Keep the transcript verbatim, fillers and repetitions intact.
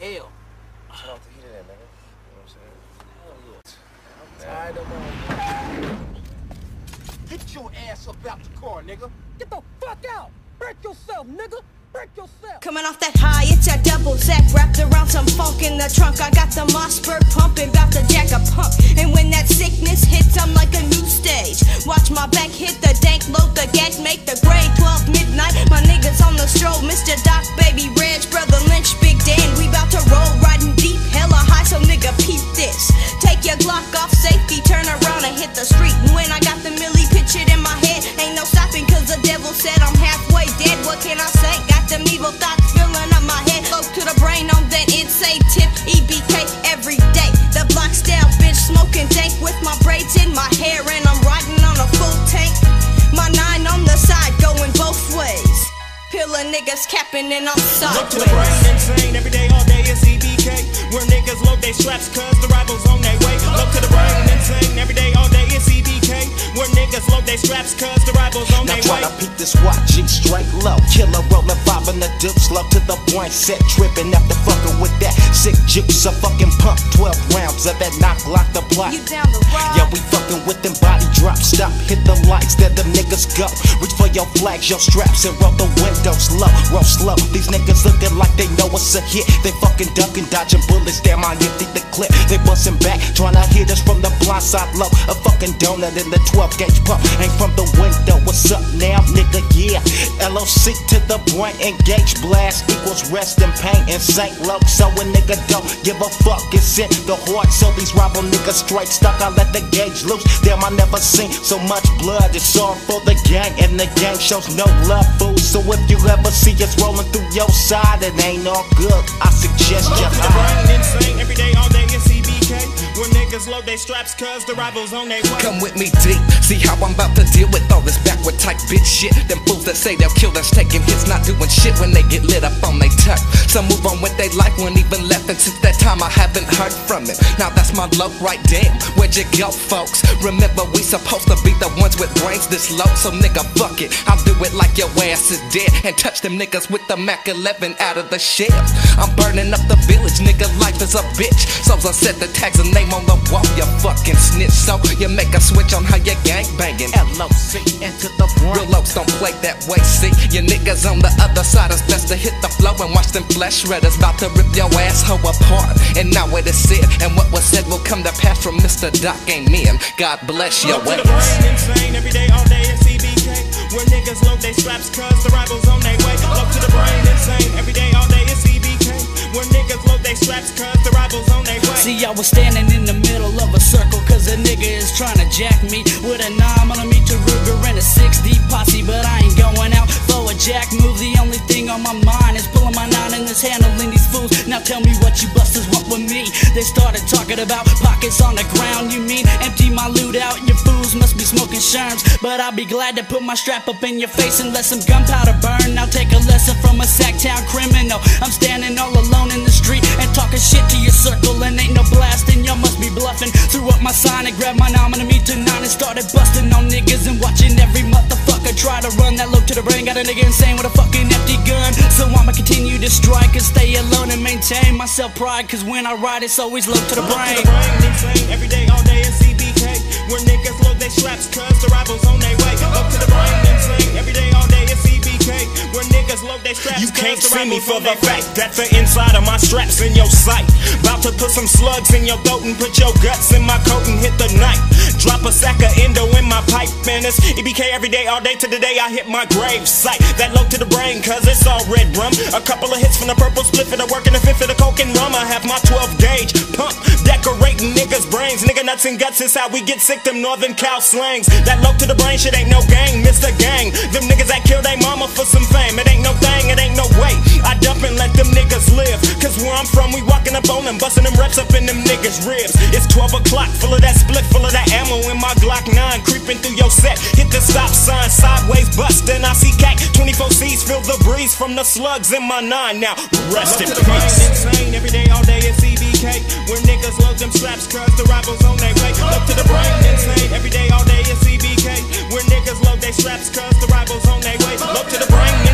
hell. Turn off the heater then, nigga. You know what I'm saying? Hell yeah. I'm tired of all. Get your ass up out the car, nigga. Get the fuck out. Break yourself, nigga. Break yourself. Coming off that high, it's a double zack wrapped around some funk in the trunk. I got the Mossberg pumping, bout to jack a pump. And when that sickness hits, I'm like a new stage. Watch my back hit the dank, load the gat, make the grade twelve midnight. My niggas on the stroll, Mister Doc, Baby Reg, Brother Lynch, Big Dan. We bout to roll, riding deep, hella high, so nigga peep this. Take your Glock off safety, turn around and hit the street. And when I got the milli pictured in my head, ain't no stopping, cause the devil said I'm halfway dead. What can I say? Got them evil thoughts filling up my head. Low to the brain on that insane tip. E B K every day. The block style bitch smoking dank with my braids in my hair, and I'm riding on a full tank. My nine on the side going both ways. Pillar niggas capping and I'm sideways. Look to the brain insane every day, all day is E B K. Where niggas load they straps cause the rivals on their way. Look to the brain insane every day, all day is E B K. Where niggas load they straps cause the rivals on their way. Now try to peek this watch, G straight low. Killer rolling five in the dip, slow to the point, set tripping after fucking with that sick juice. A fucking pump, twelve rounds of that knock, lock the block. You down the ride? Yeah, we fucking with them body drops. Stop, hit the lights, there them niggas go. Reach for your flags, your straps, and roll the windows low, roll slow. These niggas looking like they know it's a hit. They fucking ducking, dodging bullets. Damn, I empty the clip. They busting back, trying to hit us from the blind side low. A fucking donut in the twelve gauge pump. Ain't from the window. What's up now, nigga? Yeah. L O C to the point. Engage blast equals rest in pain. Insane low. So a nigga don't give a fuck. It's in the heart. So these rival niggas straight stuck. I let the gauge loose. Damn, I never seen so much blood. It's all for the gang, and the gang shows no love, fool. So if you ever see us rolling through your side, it ain't all good. I suggest you hide. Insane every day, all day is E B K. Where niggas load they straps cause the rivals on their way. Come with me deep, see how I'm about to deal with all this backward type bitch shit. Them fools that say they'll kill us, taking hits, not doing shit when they get lit up on they tuck. Some move on with their life, when even left, and since that time I haven't heard from it. Now that's my luck, right? Damn, where'd you go, folks? Remember we supposed to be the ones with brains this low, so nigga fuck it, I'll do it like your ass is dead, and touch them niggas with the Mac eleven out of the shells. I'm burning up the village, nigga, life is a bitch. So I set the tags and name on the wall, you fucking snitch. So you make a switch on how you gang banging. L O C into the brain. Real lows don't play that way, see. You niggas on the other side, it's best to hit the flow and watch them flesh shredders about to rip your asshole apart. And now it is said, and what was said will come to pass from Mister Doc, amen. God bless your way. ass. To the brain insane every day, all day is E B K. Where niggas load they straps cause the rivals on their way. Look to the brain insane every day, all day is E B K. Where niggas load they straps cause the rivals on their way. See, I was standing in the middle of a circle cause a nigga is trying to jack me with a nine millimeter Ruger and a six D posse, but I ain't going out for a jack move. The only thing on my mind is pulling my nine and this handling these fools. Now tell me what you busters want with me. They started talking about pockets on the ground. You mean empty my loot out? Your fools must be smoking sherms, but I'll be glad to put my strap up in your face and let some gunpowder burn. Now take a lesson from a Sacktown criminal. I'm standing all alone in the street and talking shit to your circle, and ain't no blasting. Y'all must be bluffing. Threw up my sign and grabbed my nominee nine and started busting on niggas and watching every motherfucker try to run that low to the brain. Got a nigga insane with a fucking empty gun, so I'ma continue to strike and stay alone and maintain my self-pride, cause when I ride it's always low to the brain. Look to the brain insane every day, all day is E B K. Where niggas load they straps cause the rivals on their way. Look to the brain insane every day, all day is E B K. Where niggas load they straps. You can't see me for the fact that the inside of my straps in your sight. About to put some slugs in your throat and put your guts in my coat and hit the night. Drop a sack of endo in my pipe, man, it's E B K every day, all day to the day I hit my grave site. That low to the brain, cause it's all red rum. A couple of hits from the purple split for the work and a fifth of the coke and rum. I have my twelve gauge pump, decorating niggas' brains. Nigga nuts and guts is how we get sick, them northern cow slangs. That low to the brain shit ain't no gang, Mister Gang. Them niggas that kill they mama for some fame. It ain't no thing, it ain't no way. I dump and let them niggas live, cause where I'm from we walking up on them, busting them reps up in them niggas' ribs. It's twelve o'clock, full of that split, full of that ammo in my Glock nine, creeping through your set. Hit the stop sign, sideways bust, then I see cat. twenty-four C's, feel the breeze from the slugs in my nine. Now rest in peace. Insane every day, all day is E B K. Where niggas load them straps cause the rivals on their way. Look to the brain insane every day, all day is E B K. Where niggas load they straps cause the rivals on their way. Look to the brain.